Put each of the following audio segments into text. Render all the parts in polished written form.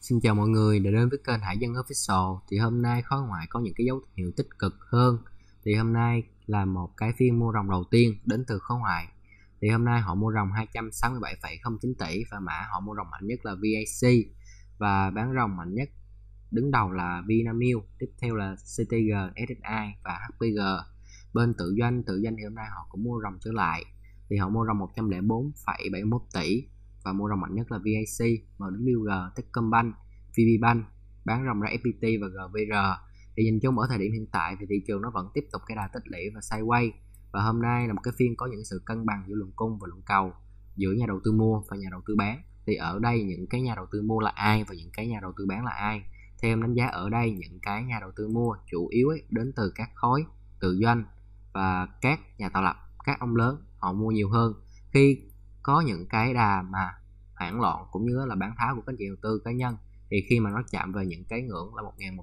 Xin chào mọi người đã đến với kênh Hải Dân Official. Thì hôm nay khối ngoại có những cái dấu hiệu tích cực hơn. Thì hôm nay là một cái phiên mua ròng đầu tiên đến từ khối ngoại. Thì hôm nay họ mua ròng 267,09 tỷ và mã họ mua ròng mạnh nhất là VAC, và bán ròng mạnh nhất đứng đầu là Vinamilk, tiếp theo là CTG, SSI và HPG. Bên tự doanh thì hôm nay họ cũng mua ròng trở lại. Thì họ mua ròng 104,71 tỷ và mua ròng mạnh nhất là VAC, MWG, Techcombank, VPBank, bán ròng ra FPT và GVR. Thì nhìn chung ở thời điểm hiện tại thì thị trường nó vẫn tiếp tục cái đà tích lũy và sideways, và hôm nay là một cái phiên có những sự cân bằng giữa lượng cung và lượng cầu, giữa nhà đầu tư mua và nhà đầu tư bán. Thì ở đây những cái nhà đầu tư mua là ai và những cái nhà đầu tư bán là ai? Theo em đánh giá ở đây những cái nhà đầu tư mua chủ yếu đến từ các khối tự doanh và các nhà tạo lập, các ông lớn họ mua nhiều hơn. Khi có những cái đà mà hoảng loạn cũng như là bán tháo của các nhà đầu tư cá nhân, thì khi mà nó chạm về những cái ngưỡng là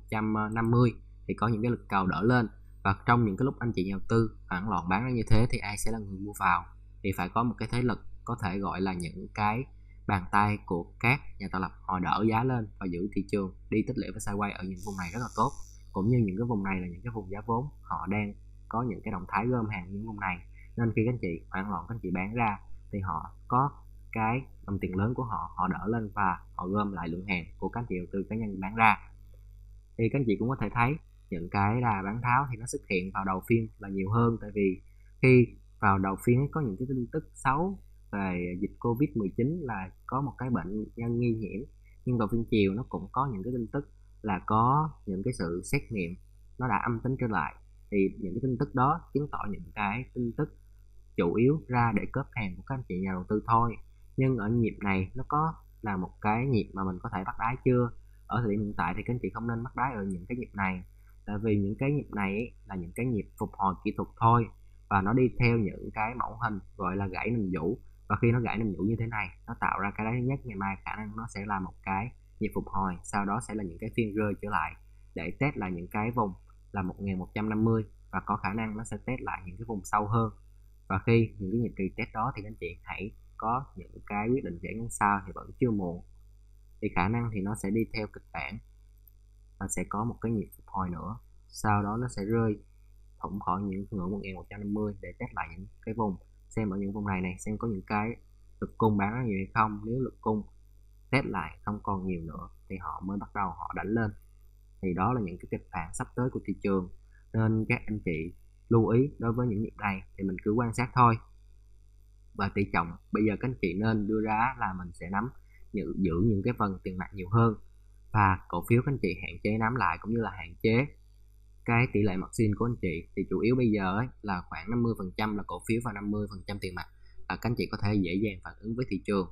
1150 thì có những cái lực cầu đỡ lên, và trong những cái lúc anh chị nhà đầu tư hoảng loạn bán ra như thế thì ai sẽ là người mua vào? Thì phải có một cái thế lực có thể gọi là những cái bàn tay của các nhà tạo lập họ đỡ giá lên và giữ thị trường đi tích lũy và sideways ở những vùng này rất là tốt. Cũng như những cái vùng này là những cái vùng giá vốn họ đang có những cái động thái gom hàng những vùng này, nên khi các anh chị hoảng loạn các anh chị bán ra thì họ có cái đồng tiền lớn của họ đỡ lên và họ gom lại lượng hàng của các anh chị đầu tư cá nhân bán ra. Thì các anh chị cũng có thể thấy những cái đà bán tháo thì nó xuất hiện vào đầu phiên là nhiều hơn, tại vì khi vào đầu phiên có những cái tin tức xấu về dịch Covid-19 là có một cái bệnh nhân nghi nhiễm, nhưng vào phiên chiều nó cũng có những cái tin tức là có những cái sự xét nghiệm nó đã âm tính trở lại. Thì những cái tin tức đó chứng tỏ những cái tin tức chủ yếu ra để cướp hàng của các anh chị nhà đầu tư thôi. Nhưng ở nhịp này nó có là một cái nhịp mà mình có thể bắt đáy chưa? Ở thời điểm hiện tại thì các anh chị không nên bắt đáy ở những cái nhịp này, tại vì những cái nhịp này là những cái nhịp phục hồi kỹ thuật thôi, và nó đi theo những cái mẫu hình gọi là gãy nằm vũ. Và khi nó gãy nằm vũ như thế này, nó tạo ra cái đáy thứ nhất, ngày mai khả năng nó sẽ là một cái nhịp phục hồi, sau đó sẽ là những cái phiên rơi trở lại để test lại những cái vùng là 1150, và có khả năng nó sẽ test lại những cái vùng sâu hơn. Và khi những cái nhịp retest đó thì anh chị hãy có những cái quyết định giải ngân sau thì vẫn chưa muộn. Thì khả năng thì nó sẽ đi theo kịch bản và sẽ có một cái nhịp phục hồi nữa, sau đó nó sẽ rơi thủng khỏi những ngưỡng 1150 để test lại những cái vùng, xem ở những vùng này xem có những cái lực cung bán nó nhiều hay không. Nếu lực cung test lại không còn nhiều nữa thì họ mới bắt đầu họ đánh lên. Thì đó là những cái kịch bản sắp tới của thị trường, nên các anh chị lưu ý đối với những nhịp này thì mình cứ quan sát thôi. Và tỷ trọng bây giờ các anh chị nên đưa ra là mình sẽ nắm giữ những cái phần tiền mặt nhiều hơn, và cổ phiếu các anh chị hạn chế nắm lại, cũng như là hạn chế cái tỷ lệ margin của anh chị. Thì chủ yếu bây giờ là khoảng 50% là cổ phiếu và 50% tiền mặt, là các anh chị có thể dễ dàng phản ứng với thị trường.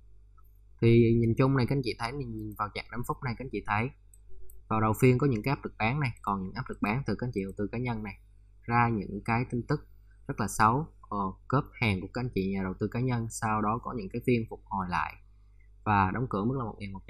Thì nhìn chung này các anh chị thấy, nhìn vào chart 5 phút này các anh chị thấy vào đầu phiên có những cái áp lực bán này, còn những áp lực bán từ các anh chị đầu tư cá nhân này, ra những cái tin tức rất là xấu, cướp hàng của các anh chị nhà đầu tư cá nhân. Sau đó có những cái phiên phục hồi lại và đóng cửa mức là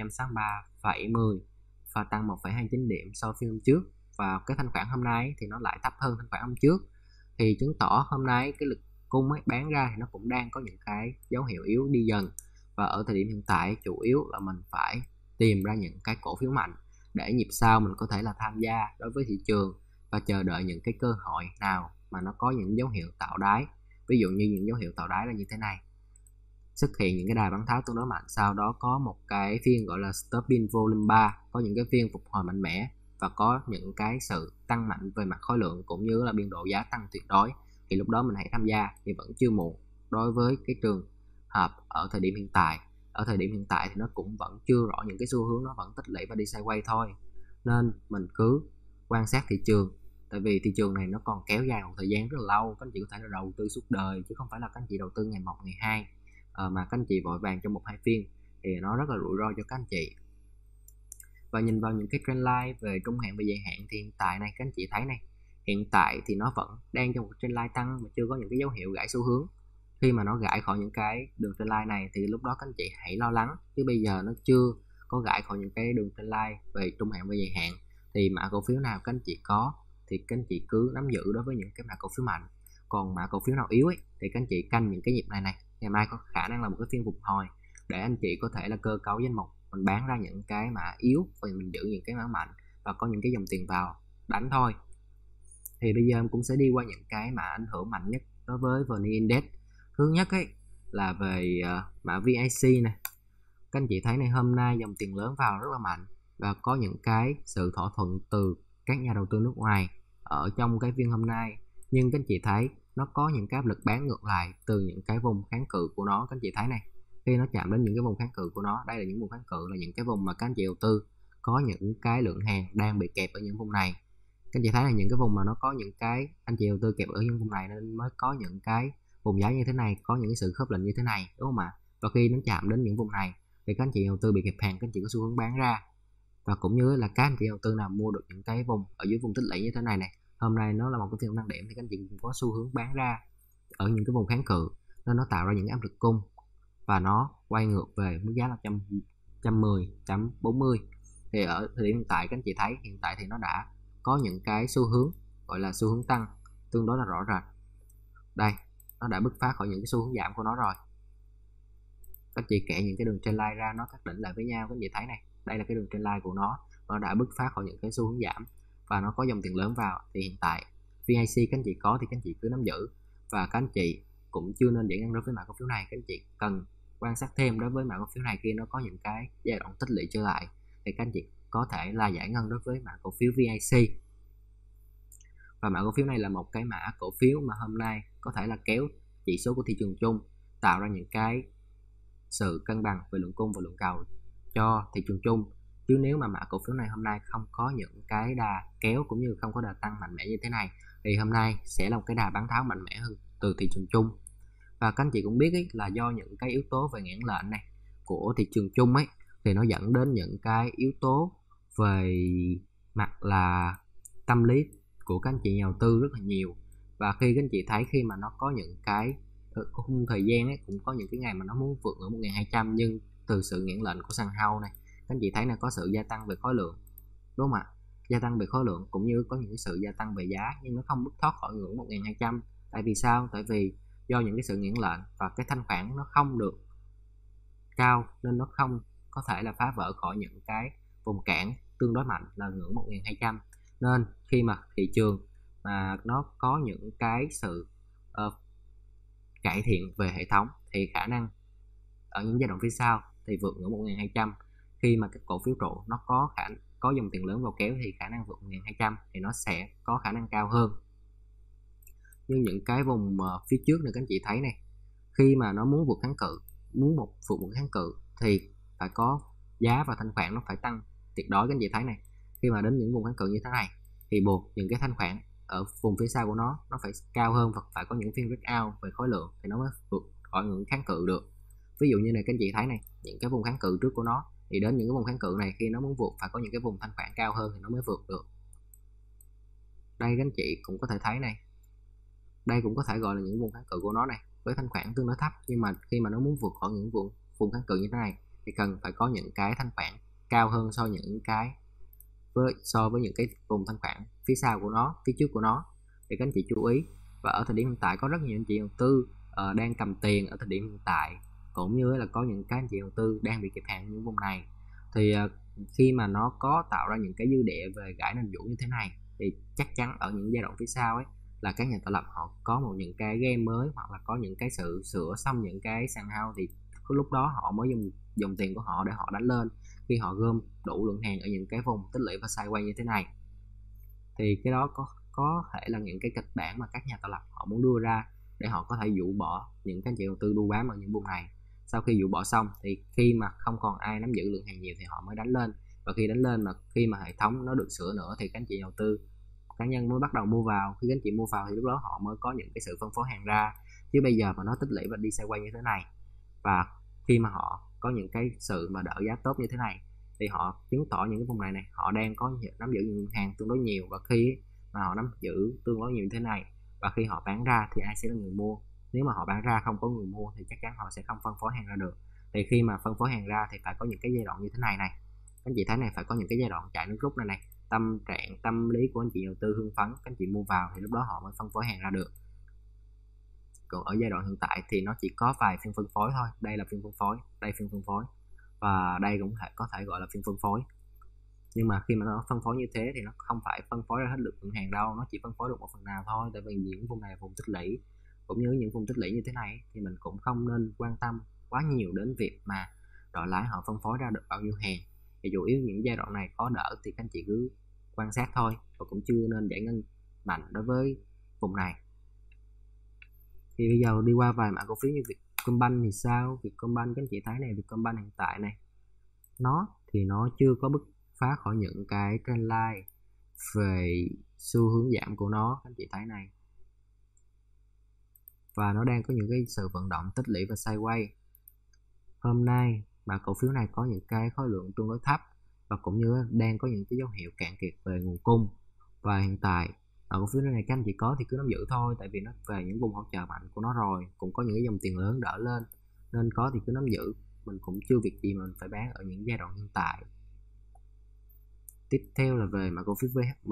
1163,10 và tăng 1,29 điểm so với phiên hôm trước. Và cái thanh khoản hôm nay thì nó lại thấp hơn thanh khoản hôm trước, thì chứng tỏ hôm nay cái lực cung bán ra thì nó cũng đang có những cái dấu hiệu yếu đi dần. Và ở thời điểm hiện tại chủ yếu là mình phải tìm ra những cái cổ phiếu mạnh để nhịp sau mình có thể là tham gia đối với thị trường, và chờ đợi những cái cơ hội nào mà nó có những dấu hiệu tạo đáy. Ví dụ như những dấu hiệu tạo đáy là như thế này, xuất hiện những cái đà bán tháo tương đối mạnh, sau đó có một cái phiên gọi là stopping volume 3, có những cái phiên phục hồi mạnh mẽ và có những cái sự tăng mạnh về mặt khối lượng cũng như là biên độ giá tăng tuyệt đối, thì lúc đó mình hãy tham gia. Thì vẫn chưa muộn đối với cái trường hợp ở thời điểm hiện tại. Ở thời điểm hiện tại thì nó cũng vẫn chưa rõ những cái xu hướng, nó vẫn tích lũy và đi sideways thôi, nên mình cứ quan sát thị trường. Tại vì thị trường này nó còn kéo dài một thời gian rất là lâu, các anh chị có thể là đầu tư suốt đời chứ không phải là các anh chị đầu tư ngày 1 ngày 2 mà các anh chị vội vàng trong 1-2 phiên thì nó rất là rủi ro cho các anh chị. Và nhìn vào những cái trendline về trung hạn và dài hạn thì hiện tại này các anh chị thấy này, hiện tại thì nó vẫn đang trong một trendline tăng mà chưa có những cái dấu hiệu gãy xu hướng. Khi mà nó gãy khỏi những cái đường trendline này thì lúc đó các anh chị hãy lo lắng, chứ bây giờ nó chưa có gãy khỏi những cái đường trendline về trung hạn và dài hạn thì mã cổ phiếu nào các anh chị có thì các anh chị cứ nắm giữ đối với những cái mã cổ phiếu mạnh. Còn mã cổ phiếu nào yếu thì các anh chị canh những cái nhịp này ngày mai có khả năng là một cái phiên phục hồi để anh chị có thể là cơ cấu danh mục mình bán ra những cái mã yếu và mình giữ những cái mã mạnh và có những cái dòng tiền vào đánh thôi. Thì bây giờ em cũng sẽ đi qua những cái mã ảnh hưởng mạnh nhất đối với VN Index. Thứ nhất ấy là về mã VIC này. Các anh chị thấy này, hôm nay dòng tiền lớn vào rất là mạnh và có những cái sự thỏa thuận từ các nhà đầu tư nước ngoài ở trong cái phiên hôm nay, nhưng các anh chị thấy nó có những cái áp lực bán ngược lại từ những cái vùng kháng cự của nó. Các anh chị thấy này, khi nó chạm đến những cái vùng kháng cự của nó, đây là những vùng kháng cự, là những cái vùng mà các anh chị đầu tư có những cái lượng hàng đang bị kẹp ở những vùng này. Các anh chị thấy là những cái vùng mà nó có những cái anh chị đầu tư kẹp ở những vùng này nên mới có những cái vùng giá như thế này, có những cái sự khớp lệnh như thế này, đúng không ạ? Và khi nó chạm đến những vùng này thì các anh chị đầu tư bị kẹp hàng, các anh chị có xu hướng bán ra. Và cũng như là các anh chị đầu tư nào mua được những cái vùng ở dưới vùng tích lũy như thế này này, hôm nay nó là một cái phiên tăng điểm, thì các anh chị cũng có xu hướng bán ra ở những cái vùng kháng cự, nên nó tạo ra những áp lực cung và nó quay ngược về mức giá là 110.40. Thì ở thời điểm hiện tại các anh chị thấy hiện tại thì nó đã có những cái xu hướng gọi là xu hướng tăng tương đối là rõ rệt. Đây, nó đã bứt phá khỏi những cái xu hướng giảm của nó rồi. Các chị kẻ những cái đường trên line ra, nó cắt đỉnh lại với nhau. Các chị thấy này, đây là cái đường trên line của nó đã bứt phá khỏi những cái xu hướng giảm và nó có dòng tiền lớn vào. Thì hiện tại VIC các anh chị có thì các anh chị cứ nắm giữ, và các anh chị cũng chưa nên giải ngân đối với mã cổ phiếu này. Các anh chị cần quan sát thêm đối với mã cổ phiếu này, khi nó có những cái giai đoạn tích lũy trở lại thì các anh chị có thể là giải ngân đối với mã cổ phiếu VIC. Và mã cổ phiếu này là một cái mã cổ phiếu mà hôm nay có thể là kéo chỉ số của thị trường chung, tạo ra những cái sự cân bằng về lượng cung và lượng cầu cho thị trường chung. Chứ nếu mà mã cổ phiếu này hôm nay không có những cái đà kéo cũng như không có đà tăng mạnh mẽ như thế này thì hôm nay sẽ là một cái đà bán tháo mạnh mẽ hơn từ thị trường chung. Và các anh chị cũng biết ấy, là do những cái yếu tố về nghẽn lệnh này của thị trường chung ấy, thì nó dẫn đến những cái yếu tố về mặt là tâm lý của các anh chị nhà đầu tư rất là nhiều. Và khi các anh chị thấy khi mà nó có những cái khung thời gian ấy, cũng có những cái ngày mà nó muốn vượt ở 1.200, nhưng từ sự nghẽn lệnh của sàn hao này, các anh chị thấy là có sự gia tăng về khối lượng, đúng không ạ? Gia tăng về khối lượng cũng như có những cái sự gia tăng về giá, nhưng nó không bứt thoát khỏi ngưỡng 1.200. Tại vì sao? Tại vì do những cái sự nghẽn lệnh và cái thanh khoản nó không được cao, nên nó không có thể là phá vỡ khỏi những cái vùng cản tương đối mạnh là ngưỡng 1.200. Nên khi mà thị trường mà nó có những cái sự cải thiện về hệ thống thì khả năng ở những giai đoạn phía sau thì vượt ngưỡng 1.200. Khi mà các cổ phiếu trụ nó có dòng tiền lớn vào kéo thì khả năng vượt 1.200 thì nó sẽ có khả năng cao hơn. Nhưng những cái vùng phía trước này các anh chị thấy này, khi mà nó muốn vượt kháng cự, vượt một kháng cự thì phải có giá và thanh khoản nó phải tăng tuyệt đối. Các anh chị thấy này, khi mà đến những vùng kháng cự như thế này thì buộc những cái thanh khoản ở vùng phía sau của nó phải cao hơn và phải có những phiên breakout về khối lượng thì nó mới vượt khỏi ngưỡng kháng cự được. Ví dụ như này, các anh chị thấy này, những cái vùng kháng cự trước của nó thì đến những cái vùng kháng cự này, khi nó muốn vượt phải có những cái vùng thanh khoản cao hơn thì nó mới vượt được. Đây các anh chị cũng có thể thấy này, đây cũng có thể gọi là những vùng kháng cự của nó này, với thanh khoản tương đối thấp, nhưng mà khi mà nó muốn vượt khỏi những vùng kháng cự như thế này thì cần phải có những cái thanh khoản cao hơn so với những cái vùng thanh khoản phía sau của nó, phía trước của nó, thì các anh chị chú ý. Và ở thời điểm hiện tại có rất nhiều anh chị đầu tư đang cầm tiền ở thời điểm hiện tại, cũng như là có những cái anh chị đầu tư đang bị kẹp hàng những vùng này. Thì khi mà nó có tạo ra những cái dư địa về gãi nền vũ như thế này thì chắc chắn ở những giai đoạn phía sau ấy là các nhà tạo lập họ có những cái game mới, hoặc là có những cái sự sửa xong những cái sàn hao, thì lúc đó họ mới dùng tiền của họ để họ đánh lên. Khi họ gom đủ lượng hàng ở những cái vùng tích lũy và sideways như thế này thì cái đó có thể là những cái kịch bản mà các nhà tạo lập họ muốn đưa ra để họ có thể dụ bỏ những cái anh chị đầu tư đu bám ở những vùng này. Sau khi dụ bỏ xong thì khi mà không còn ai nắm giữ lượng hàng nhiều thì họ mới đánh lên. Và khi đánh lên mà khi mà hệ thống nó được sửa nữa thì các anh chị đầu tư cá nhân mới bắt đầu mua vào. Khi các anh chị mua vào thì lúc đó họ mới có những cái sự phân phối hàng ra. Chứ bây giờ mà nó tích lũy và đi sideways như thế này, và khi mà họ có những cái sự mà đỡ giá tốt như thế này thì họ chứng tỏ những cái vùng này họ đang có nắm giữ những hàng tương đối nhiều. Và khi mà họ nắm giữ tương đối nhiều như thế này và khi họ bán ra thì ai sẽ là người mua? Nếu mà họ bán ra không có người mua thì chắc chắn họ sẽ không phân phối hàng ra được. Thì khi mà phân phối hàng ra thì phải có những cái giai đoạn như thế này này, các anh chị thấy này, phải có những cái giai đoạn chạy nước rút này, tâm trạng tâm lý của anh chị đầu tư hưng phấn, các anh chị mua vào thì lúc đó họ mới phân phối hàng ra được. Còn ở giai đoạn hiện tại thì nó chỉ có vài phiên phân phối thôi. Đây là phiên phân phối, đây phiên phân phối, và đây cũng có thể gọi là phiên phân phối. Nhưng mà khi mà nó phân phối như thế thì nó không phải phân phối ra hết lượng hàng đâu, nó chỉ phân phối được một phần nào thôi, tại vì những vùng này là vùng tích lũy, cũng như những vùng tích lũy như thế này thì mình cũng không nên quan tâm quá nhiều đến việc mà đội lái họ phân phối ra được bao nhiêu hàng. Thì chủ yếu những giai đoạn này có đỡ thì các anh chị cứ quan sát thôi, và cũng chưa nên giải ngân mạnh đối với vùng này. Thì bây giờ đi qua vài mã cổ phiếu như Vietcombank thì sao? Vietcombank các anh chị thấy này, Vietcombank hiện tại này, nó chưa có bứt phá khỏi những cái trendline về xu hướng giảm của nó, các anh chị thấy này, và nó đang có những cái sự vận động tích lũy và sideways. Hôm nay mà cổ phiếu này có những cái khối lượng tương đối thấp và cũng như đang có những cái dấu hiệu cạn kiệt về nguồn cung, và hiện tại cổ phiếu này các anh chị có thì cứ nắm giữ thôi, tại vì nó về những vùng hỗ trợ mạnh của nó rồi, cũng có những cái dòng tiền lớn đỡ lên nên có thì cứ nắm giữ, mình cũng chưa việc gì mà mình phải bán ở những giai đoạn hiện tại. Tiếp theo là về mã cổ phiếu VHM.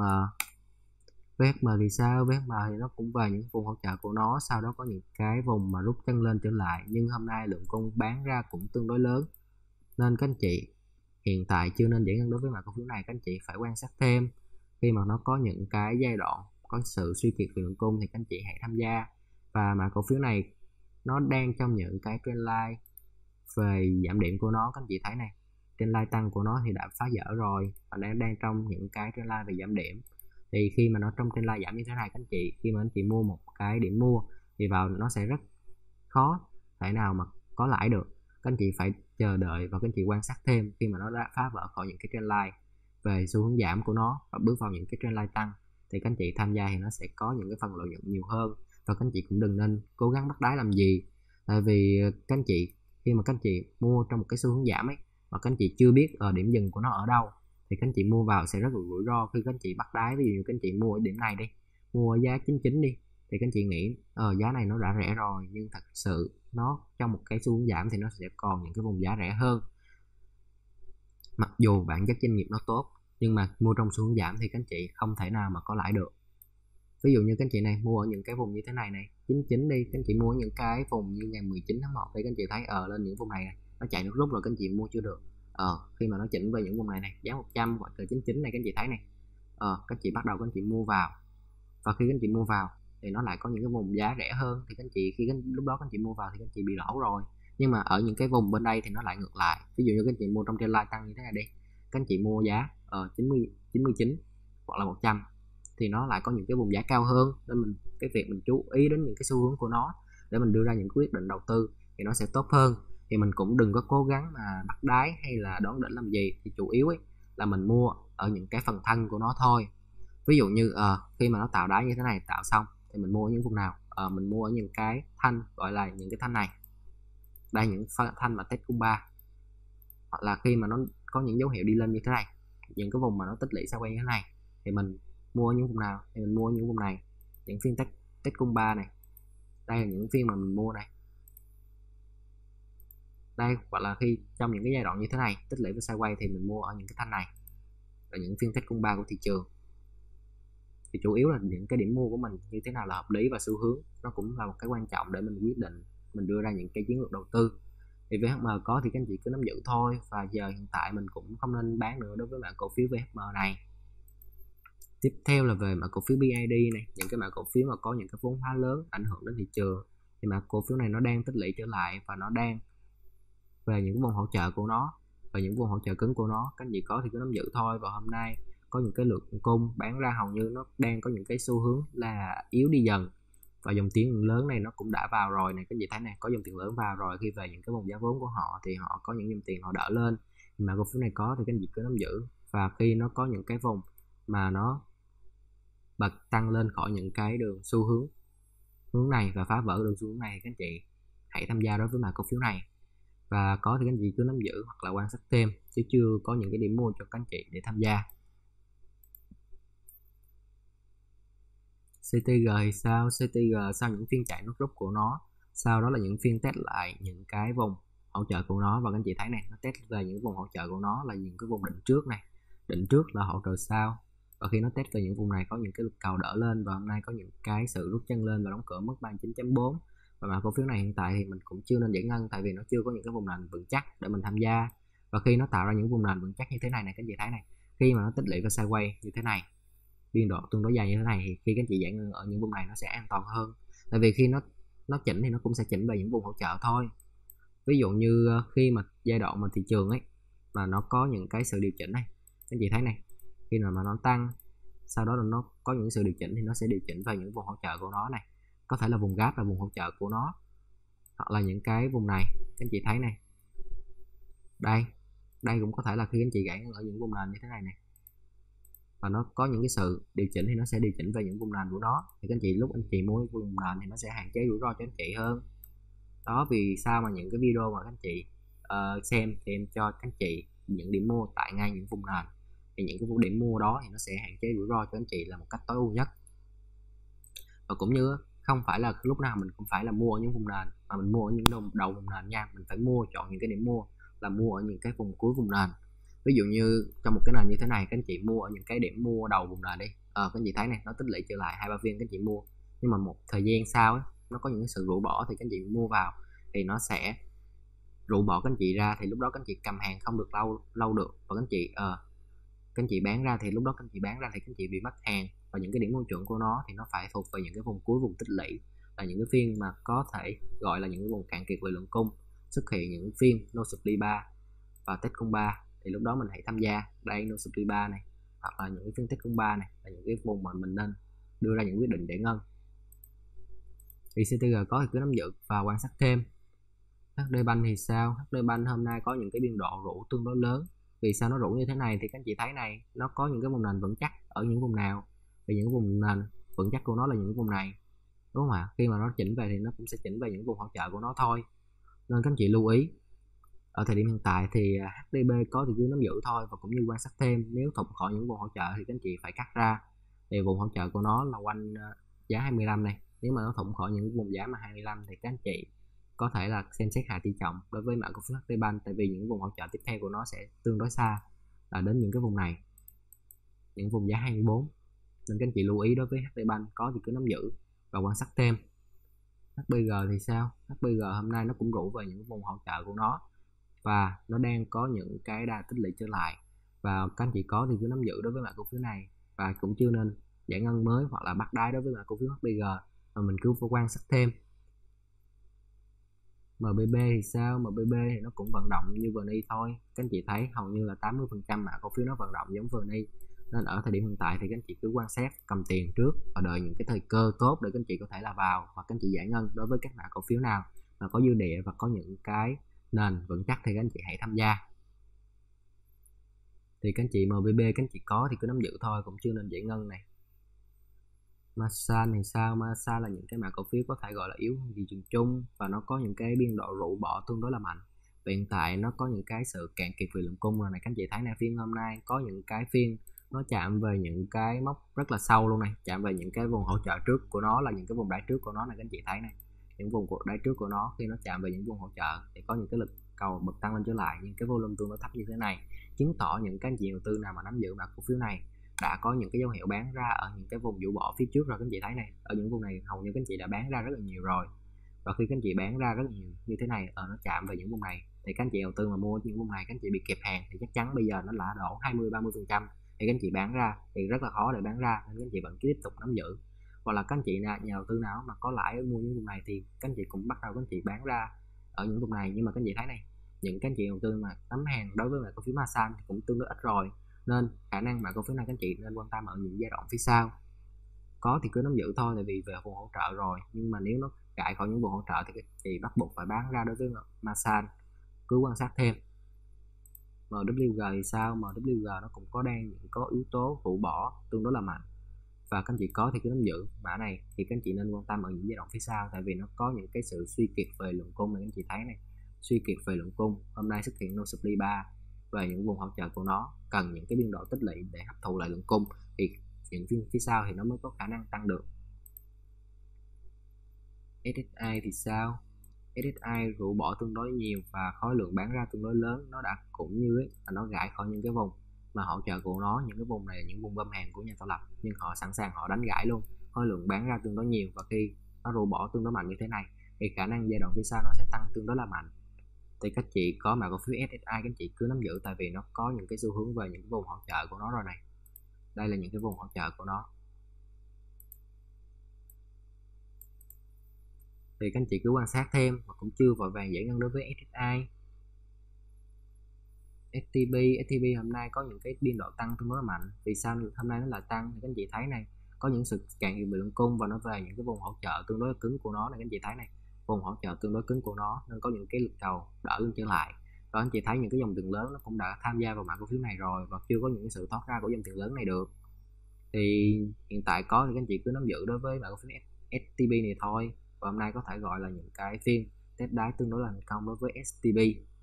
VHM thì sao? VHM thì nó cũng về những vùng hỗ trợ của nó, sau đó có những cái vùng mà rút chân lên trở lại, nhưng hôm nay lượng cung bán ra cũng tương đối lớn nên các anh chị hiện tại chưa nên giải ngân đối với mã cổ phiếu này. Các anh chị phải quan sát thêm, khi mà nó có những cái giai đoạn có sự suy kiệt về lượng cung thì các anh chị hãy tham gia. Và mã cổ phiếu này nó đang trong những cái trendline về giảm điểm của nó, các anh chị thấy này, trendline tăng của nó thì đã phá vỡ rồi và đang trong những cái trendline về giảm điểm. Thì khi mà nó trong trendline giảm như thế này, các anh chị khi mà anh chị mua một cái điểm mua thì vào nó sẽ rất khó thể nào mà có lãi được. Các anh chị phải chờ đợi và các anh chị quan sát thêm, khi mà nó đã phá vỡ khỏi những cái trendline về xu hướng giảm của nó và bước vào những cái trendline tăng thì các anh chị tham gia thì nó sẽ có những cái phần lợi nhuận nhiều hơn. Và các anh chị cũng đừng nên cố gắng bắt đáy làm gì, tại vì các anh chị khi mà các anh chị mua trong một cái xu hướng giảm ấy mà các anh chị chưa biết điểm dừng của nó ở đâu thì các anh chị mua vào sẽ rất là rủi ro. Khi các anh chị bắt đáy, ví dụ như các anh chị mua ở điểm này đi, mua ở giá 99 đi, thì các anh chị nghĩ giá này nó đã rẻ rồi, nhưng thật sự nó trong một cái xu hướng giảm thì nó sẽ còn những cái vùng giá rẻ hơn. Mặc dù bản chất doanh nghiệp nó tốt, nhưng mà mua trong xu hướng giảm thì các anh chị không thể nào mà có lãi được. Ví dụ như các anh chị này mua ở những cái vùng như thế này này, 99 đi, các anh chị mua ở những cái vùng như ngày 19 tháng 1 thì các anh chị thấy lên những vùng này nó chạy nước rút rồi, các anh chị mua chưa được. Khi mà nó chỉnh về những vùng này này, giá 100 hoặc là 99 này, các anh chị thấy này, các anh chị bắt đầu các anh chị mua vào, và khi các anh chị mua vào thì nó lại có những cái vùng giá rẻ hơn thì các anh chị lúc đó các anh chị mua vào thì các anh chị bị lỗ rồi. Nhưng mà ở những cái vùng bên đây thì nó lại ngược lại, ví dụ như các anh chị mua trong trendline tăng như thế này đi, các anh chị mua giá 99 hoặc là 100 thì nó lại có những cái vùng giá cao hơn, nên cái việc mình chú ý đến những cái xu hướng của nó để mình đưa ra những quyết định đầu tư thì nó sẽ tốt hơn. Thì mình cũng đừng có cố gắng mà bắt đáy hay là đón đỉnh làm gì, thì chủ yếu ấy là mình mua ở những cái phần thân của nó thôi. Ví dụ như khi mà nó tạo đáy như thế này, tạo xong thì mình mua ở những vùng nào, mình mua ở những cái thanh, gọi là những cái thanh này đây, những thanh mà test cung 3, hoặc là khi mà nó có những dấu hiệu đi lên như thế này, những cái vùng mà nó tích lũy sao quay như thế này thì mình mua những vùng nào, thì mình mua những vùng này, những phiên test cung 3 này, đây là những phiên mà mình mua này đây, hoặc là khi trong những cái giai đoạn như thế này tích lũy và sideways thì mình mua ở những cái thanh này là những phiên test cung 3 của thị trường. Thì chủ yếu là những cái điểm mua của mình như thế nào là hợp lý, và xu hướng nó cũng là một cái quan trọng để mình quyết định, mình đưa ra những cái chiến lược đầu tư. Thì VHM có thì các anh chị cứ nắm giữ thôi, và giờ hiện tại mình cũng không nên bán nữa đối với mã cổ phiếu VHM này. Tiếp theo là về mã cổ phiếu BID này, những cái mã cổ phiếu mà có những cái vốn hóa lớn ảnh hưởng đến thị trường, thì mã cổ phiếu này nó đang tích lũy trở lại và nó đang về những vùng hỗ trợ của nó, và những vùng hỗ trợ cứng của nó, các anh chị có thì cứ nắm giữ thôi. Và hôm nay có những cái lượng cung bán ra hầu như nó đang có những cái xu hướng là yếu đi dần, và dòng tiền lớn này nó cũng đã vào rồi này, các anh chị thấy này, có dòng tiền lớn vào rồi. Khi về những cái vùng giá vốn của họ thì họ có những dòng tiền họ đỡ lên, mà cổ phiếu này có thì các anh chị cứ nắm giữ. Và khi nó có những cái vùng mà nó bật tăng lên khỏi những cái đường xu hướng này và phá vỡ đường xu hướng này, các anh chị hãy tham gia đối với mã cổ phiếu này. Và có thì các anh chị cứ nắm giữ hoặc là quan sát thêm, chứ chưa có những cái điểm mua cho các anh chị để tham gia. CTG thì sao? CTG sau những phiên chạy nút rút của nó, sau đó là những phiên test lại những cái vùng hỗ trợ của nó, và các anh chị thấy này, nó test về những vùng hỗ trợ của nó là những cái vùng định trước này, định trước là hỗ trợ sau. Và khi nó test về những vùng này có những cái lực cầu đỡ lên, và hôm nay có những cái sự rút chân lên và đóng cửa mức 39.4. Và mã cổ phiếu này hiện tại thì mình cũng chưa nên giải ngân, tại vì nó chưa có những cái vùng nền vững chắc để mình tham gia. Và khi nó tạo ra những vùng nền vững chắc như thế này này, các anh chị thấy này, khi mà nó tích lũy và sideways như thế này, biên độ tương đối dài như thế này, thì khi các anh chị giải ngân ở những vùng này nó sẽ an toàn hơn. Tại vì khi nó chỉnh thì nó cũng sẽ chỉnh về những vùng hỗ trợ thôi. Ví dụ như khi mà giai đoạn mà thị trường ấy mà nó có những cái sự điều chỉnh này, các anh chị thấy này, khi nào mà nó tăng sau đó là nó có những sự điều chỉnh thì nó sẽ điều chỉnh về những vùng hỗ trợ của nó này, có thể là vùng gap là vùng hỗ trợ của nó, hoặc là những cái vùng này các anh chị thấy này, đây cũng có thể là khi anh chị gãy ở những vùng nền như thế này này, và nó có những cái sự điều chỉnh thì nó sẽ điều chỉnh về những vùng nền của nó, thì các anh chị lúc anh chị mua vùng nền thì nó sẽ hạn chế rủi ro cho anh chị hơn. Đó vì sao mà những cái video mà các anh chị xem thì em cho các anh chị những điểm mua tại ngay những vùng nền, thì những cái vùng điểm mua đó thì nó sẽ hạn chế rủi ro cho anh chị là một cách tối ưu nhất. Và cũng như không phải là lúc nào mình cũng phải là mua ở những vùng nền, mà mình mua ở những đầu vùng nền nha, mình phải chọn những cái điểm mua là mua ở những cái vùng cuối vùng nền. Ví dụ như trong một cái nền như thế này, các anh chị mua ở những cái điểm mua đầu vùng nền đi, các anh chị thấy này, nó tích lũy trở lại 2-3 phiên các anh chị mua, nhưng mà một thời gian sau ấy, nó có những cái sự rũ bỏ thì các anh chị mua vào thì nó sẽ rũ bỏ các anh chị ra, thì lúc đó các anh chị cầm hàng không được lâu được, và các anh chị bán ra thì lúc đó các anh chị bán ra thì các anh chị bị mất hàng, và những cái điểm mua chuẩn của nó thì nó phải thuộc về những cái vùng cuối vùng tích lũy, là những cái phiên mà có thể gọi là những cái vùng cạn kiệt về lượng cung, xuất hiện những phiên no supply 3 và test cung 3 thì lúc đó mình hãy tham gia. Đây no supply 3 này, hoặc là những cái phiên test cung 3 này là những cái vùng mà mình nên đưa ra những quyết định giải ngân. Thì CTG có thì cứ nắm giữ và quan sát thêm. HD Bank thì sao? HD Bank hôm nay có những cái biên độ rũ tương đối lớn. Vì sao nó rũ như thế này thì các anh chị thấy này, nó có những cái vùng nền vững chắc ở những vùng nào? Thì những vùng nền vững chắc của nó là những vùng này, đúng không ạ? Khi mà nó chỉnh về thì nó cũng sẽ chỉnh về những vùng hỗ trợ của nó thôi. Nên các anh chị lưu ý. Ở thời điểm hiện tại thì HDB có thì cứ nắm giữ thôi, và cũng như quan sát thêm, nếu thủng khỏi những vùng hỗ trợ thì các anh chị phải cắt ra. Thì vùng hỗ trợ của nó là quanh giá 25 này, nếu mà nó thủng khỏi những vùng giá mà 25 thì các anh chị có thể là xem xét hạ tỷ trọng đối với mã cổ phiếu HD Bank, tại vì những vùng hỗ trợ tiếp theo của nó sẽ tương đối xa, là đến những cái vùng này, những vùng giá 24, nên các anh chị lưu ý đối với HD Bank có thì cứ nắm giữ và quan sát thêm. HBG thì sao? HBG hôm nay nó cũng rủ về những vùng hỗ trợ của nó và nó đang có những cái đà tích lũy trở lại, và các anh chị có thì cứ nắm giữ đối với mã cổ phiếu này, và cũng chưa nên giải ngân mới hoặc là bắt đáy đối với mã cổ phiếu HBG, mà mình cứ phải quan sát thêm. MBB thì sao? MBB thì nó cũng vận động như VNI thôi, các anh chị thấy hầu như là 80% mã cổ phiếu nó vận động giống VNI, nên ở thời điểm hiện tại thì các anh chị cứ quan sát, cầm tiền trước và đợi những cái thời cơ tốt để các anh chị có thể là vào, và các anh chị giải ngân đối với các mã cổ phiếu nào mà có dư địa và có những cái nền vững chắc thì các anh chị hãy tham gia. Thì các anh chị MBB các anh chị có thì cứ nắm giữ thôi, cũng chưa nên giải ngân này. Masan thì sao? Masan là những cái mã cổ phiếu có thể gọi là yếu thị trường chung, và nó có những cái biên độ rũ bỏ tương đối là mạnh. Hiện tại nó có những cái sự cạn kiệt về lượng cung rồi này, các anh chị thấy này, phiên hôm nay có những cái phiên nó chạm về những cái mốc rất là sâu luôn này, chạm về những cái vùng hỗ trợ trước của nó, là những cái vùng đáy trước của nó này, các anh chị thấy này, những vùng đáy trước của nó khi nó chạm về những vùng hỗ trợ thì có những cái lực cầu bật tăng lên trở lại, những cái volume tương đối thấp như thế này, chứng tỏ những cái anh chị đầu tư nào mà nắm giữ mã cổ phiếu này đã có những cái dấu hiệu bán ra ở những cái vùng rũ bỏ phía trước rồi. Các anh chị thấy này, ở những vùng này hầu như các anh chị đã bán ra rất là nhiều rồi, và khi các anh chị bán ra rất là nhiều như thế này, nó chạm về những vùng này thì các anh chị đầu tư mà mua những vùng này các anh chị bị kẹp hàng thì chắc chắn bây giờ nó đã đổ 20-30%, thì các anh chị bán ra thì rất là khó để bán ra, nên các anh chị vẫn tiếp tục nắm giữ. Hoặc là các anh chị nhà đầu tư nào mà có lãi mua những vùng này thì các anh chị cũng bắt đầu các anh chị bán ra ở những vùng này. Nhưng mà các anh chị thấy này, những các anh chị đầu tư mà nắm hàng đối với mã cổ phiếu Masan thì cũng tương đối ít rồi, nên khả năng mã cổ phiếu này các anh chị nên quan tâm ở những giai đoạn phía sau. Có thì cứ nắm giữ thôi, tại vì về vùng hỗ trợ rồi, nhưng mà nếu nó gãy khỏi những vùng hỗ trợ thì các chị bắt buộc phải bán ra đối với Masan, cứ quan sát thêm. MWG thì sao? MWG nó cũng có yếu tố rũ bỏ tương đối là mạnh, và các anh chị có thì cứ nắm giữ mã này, thì các anh chị nên quan tâm ở những giai đoạn phía sau, tại vì nó có những cái sự suy kiệt về lượng cung này, các anh chị thấy này, suy kiệt về lượng cung hôm nay xuất hiện no supply 3 về những vùng hỗ trợ của nó, cần những cái biên độ tích lũy để hấp thụ lại lượng cung thì những phiên phía sau thì nó mới có khả năng tăng được. SSI thì sao? SSI rũ bỏ tương đối nhiều và khối lượng bán ra tương đối lớn, nó đã cũng như ấy, là nó gãy khỏi những cái vùng mà hỗ trợ của nó. Những cái vùng này là những vùng bơm hàng của nhà tạo lập, nhưng họ sẵn sàng họ đánh gãy luôn, khối lượng bán ra tương đối nhiều, và khi nó rũ bỏ tương đối mạnh như thế này thì khả năng giai đoạn phía sau nó sẽ tăng tương đối là mạnh. thì các chị có mã cổ phiếu SSI các chị cứ nắm giữ, tại vì nó có những cái xu hướng về những cái vùng hỗ trợ của nó rồi này. Đây là những cái vùng hỗ trợ của nó, thì các anh chị cứ quan sát thêm, mà cũng chưa vội vàng giải ngân đối với SSI. STB hôm nay có những cái biên độ tăng tương đối là mạnh. Vì sao hôm nay nó lại tăng? Thì các anh chị thấy này, có những sự cạn kiệt lượng cung và nó về những cái vùng hỗ trợ tương đối là cứng của nó này. Các anh chị thấy này, vùng hỗ trợ tương đối cứng của nó nên có những cái lực cầu đỡ lên trở lại. Rồi anh chị thấy những cái dòng tiền lớn nó cũng đã tham gia vào mã cổ phiếu này rồi và chưa có những cái sự thoát ra của dòng tiền lớn này được. Thì hiện tại có thì các anh chị cứ nắm giữ đối với mã cổ phiếu STB này thôi. Và hôm nay có thể gọi là những cái phiên test đáy tương đối là thành công đối với STB.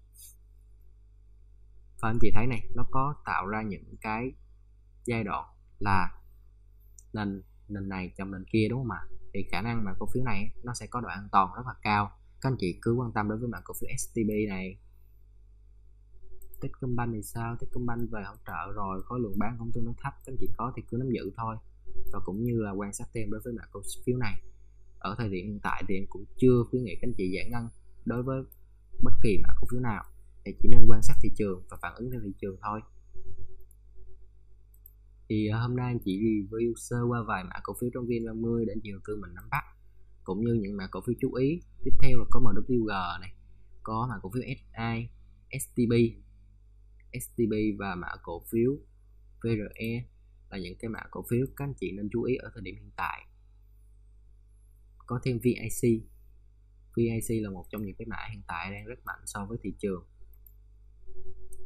Và anh chị thấy này, nó có tạo ra những cái giai đoạn là nền này chồng nền kia, đúng không ạ? Thì khả năng mà cổ phiếu này nó sẽ có độ an toàn rất là cao. Các anh chị cứ quan tâm đối với mã cổ phiếu STB này. Techcombank thì sao? Techcombank về hỗ trợ rồi, khối lượng bán cũng tương đối thấp, các anh chị có thì cứ nắm giữ thôi. Và cũng như là quan sát thêm đối với mã cổ phiếu này. Ở thời điểm hiện tại thì em cũng chưa khuyến nghị các anh chị giải ngân đối với bất kỳ mã cổ phiếu nào, thì chỉ nên quan sát thị trường và phản ứng theo thị trường thôi. Thì hôm nay anh chị review sơ qua vài mã cổ phiếu trong VN30 để anh chị đầu tư mình nắm bắt, cũng như những mã cổ phiếu chú ý. Tiếp theo là có MWG này, có mã cổ phiếu SI, STB và mã cổ phiếu VRE là những cái mã cổ phiếu các anh chị nên chú ý ở thời điểm hiện tại. Có thêm VIC là một trong những cái mã hiện tại đang rất mạnh so với thị trường.